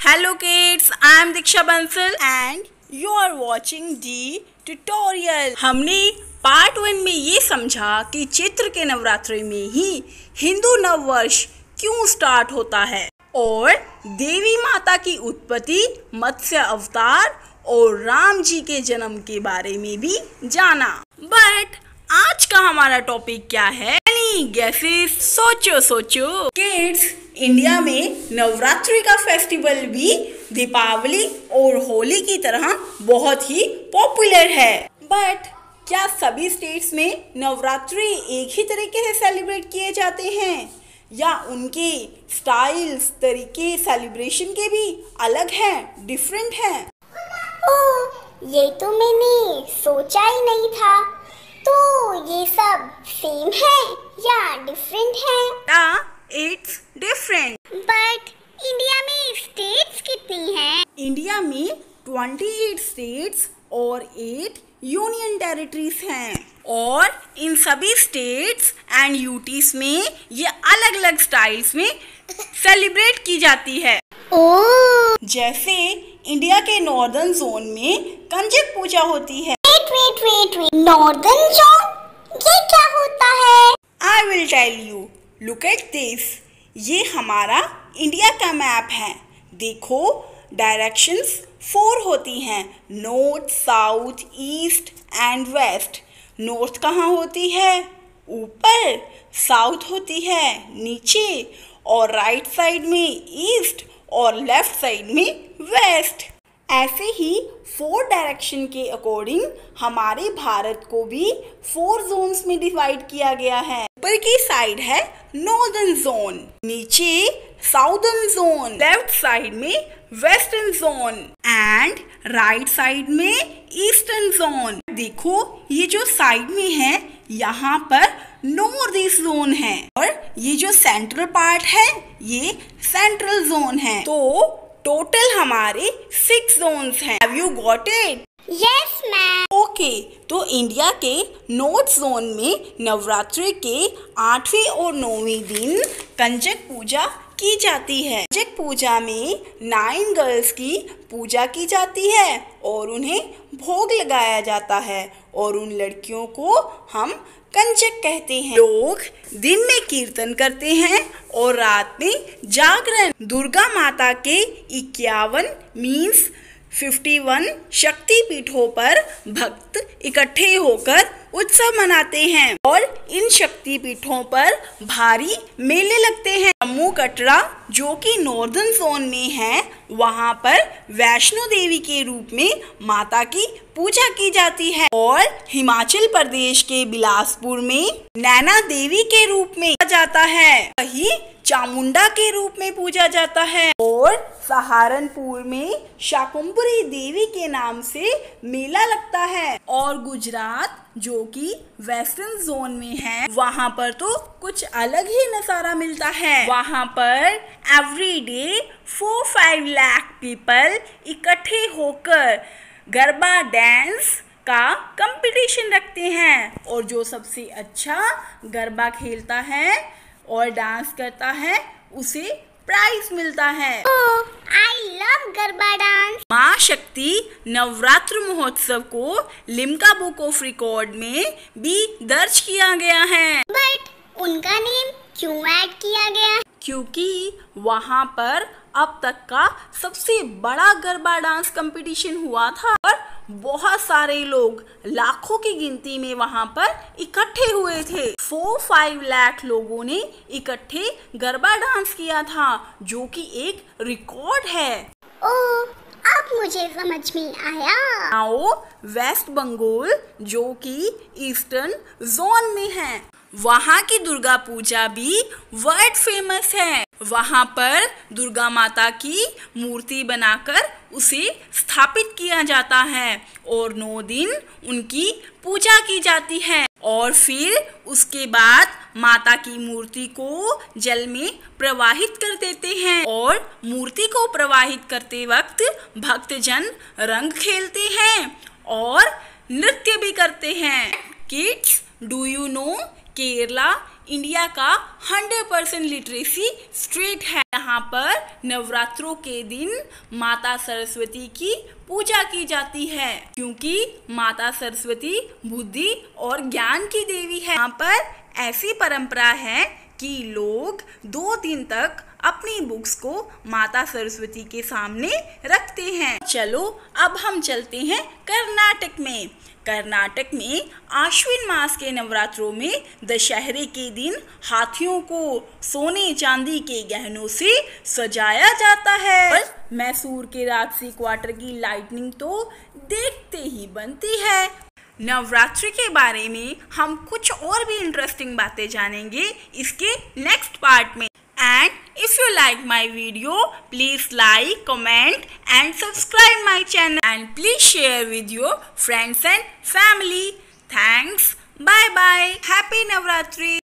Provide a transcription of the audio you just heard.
Hello kids, I am Diksha Bansal and you are watching the tutorial। हमने part 1 में ये समझा कि चैत्र के नवरात्रि में ही हिंदू नव वर्ष क्यों स्टार्ट होता है और देवी माता की उत्पत्ति, मत्स्य अवतार और राम जी के जन्म के बारे में भी जाना। बट आज का हमारा टॉपिक क्या है? Any guesses? सोचो किड्स, इंडिया में नवरात्रि का फेस्टिवल भी दीपावली और होली की तरह बहुत ही पॉपुलर है। बट क्या सभी स्टेट्स में नवरात्रि एक ही तरीके से सेलिब्रेट किए जाते हैं या उनके स्टाइल्स, तरीके सेलिब्रेशन के भी अलग हैं, डिफरेंट हैं? ओह, ये तो मैंने सोचा ही नहीं था। तो ये सब सेम है या डिफरेंट है? It's different. बट इंडिया में स्टेट्स कितनी हैं? इंडिया में 28 स्टेट्स और 8 यूनियन टेरिटरीज हैं और इन सभी स्टेट्स एंड यूटीज में ये अलग अलग स्टाइल्स में सेलिब्रेट की जाती है। ओह, जैसे इंडिया के नॉर्दर्न जोन में कंजक पूजा होती है। Wait, northern zone? ये क्या होता है? I will tell you, look at this. ये हमारा इंडिया का मैप है। देखो, डायरेक्शंस 4 होती हैं, north, south, east and west. North कहाँ होती है? ऊपर। साउथ होती है नीचे और राइट साइड में ईस्ट और लेफ्ट साइड में वेस्ट। ऐसे ही 4 डायरेक्शन के अकॉर्डिंग हमारे भारत को भी 4 जोन्स में डिवाइड किया गया है। ऊपर की साइड है नॉर्दर्न जोन, नीचे साउदर्न जोन, लेफ्ट साइड में western zone and right side में ईस्टर्न जोन। देखो, ये जो साइड में है यहाँ पर नॉर्थ ईस्ट जोन है और ये जो सेंट्रल पार्ट है ये सेंट्रल जोन है। तो टोटल हमारे 6 जोन्स हैं। Have you got it? Yes ma'am. Okay, तो इंडिया के नॉर्थ जोन में नवरात्रि के 8वें और 9वें दिन कंजक पूजा की जाती है। कंजक पूजा में 9 गर्ल्स की पूजा की जाती है और उन्हें भोग लगाया जाता है और उन लड़कियों को हम कंजक कहते हैं। लोग दिन में कीर्तन करते हैं और रात में जागरण। दुर्गा माता के 51 मीन्स 51 शक्ति पीठों पर भक्त इकट्ठे होकर उत्सव मनाते हैं और इन शक्ति पीठों पर भारी मेले लगते हैं। जम्मू कटरा जो कि नॉर्दर्न जोन में है, वहाँ पर वैष्णो देवी के रूप में माता की पूजा की जाती है और हिमाचल प्रदेश के बिलासपुर में नैना देवी के रूप में पूजा जाता है। वहीं चामुंडा के रूप में पूजा जाता है और सहारनपुर में शाकुंभरी देवी के नाम से मेला लगता है। और गुजरात जो कि वेस्टर्न जोन में है, वहाँ पर तो कुछ अलग ही नज़ारा मिलता है। वहाँ पर एवरी डे 4-5 लाख पीपल इकट्ठे होकर गरबा डांस का कंपटीशन रखते हैं और जो सबसे अच्छा गरबा खेलता है और डांस करता है उसे प्राइज मिलता है। I love garba dance. माँ शक्ति नवरात्र महोत्सव को लिम्का बुक ऑफ रिकॉर्ड में भी दर्ज किया गया है। बट उनका नेम क्यों ऐड किया गया? क्योंकि वहाँ पर अब तक का सबसे बड़ा गरबा डांस कंपटीशन हुआ था और बहुत सारे लोग लाखों की गिनती में वहाँ पर इकट्ठे हुए थे। 4-5 लाख लोगों ने इकट्ठे गरबा डांस किया था जो कि एक रिकॉर्ड है। ओह, अब मुझे समझ में आया। आओ, वेस्ट बंगाल जो कि ईस्टर्न जोन में है, वहाँ की दुर्गा पूजा भी वर्ल्ड फेमस है। वहाँ पर दुर्गा माता की मूर्ति बनाकर उसे स्थापित किया जाता है और 9 दिन उनकी पूजा की जाती है और फिर उसके बाद माता की मूर्ति को जल में प्रवाहित कर देते हैं और मूर्ति को प्रवाहित करते वक्त भक्तजन रंग खेलते हैं और नृत्य भी करते हैं। Kids, do you know Kerala India का 100% लिटरेसी स्टेट है। यहाँ पर नवरात्रों के दिन माता सरस्वती की पूजा की जाती है, क्योंकि माता सरस्वती बुद्धि और ज्ञान की देवी है। यहाँ पर ऐसी परंपरा है कि लोग 2 दिन तक अपनी बुक्स को माता सरस्वती के सामने रखते हैं। चलो अब हम चलते हैं कर्नाटक में। कर्नाटक में आश्विन मास के नवरात्रों में दशहरे के दिन हाथियों को सोने चांदी के गहनों से सजाया जाता है। और मैसूर के राजसी क्वार्टर की लाइटनिंग तो देखते ही बनती है। नवरात्रि के बारे में हम कुछ और भी इंटरेस्टिंग बातें जानेंगे इसके नेक्स्ट पार्ट में। And if you like my video, please like, comment and subscribe my channel. And please share with your friends and family. Thanks. Bye bye. Happy Navratri.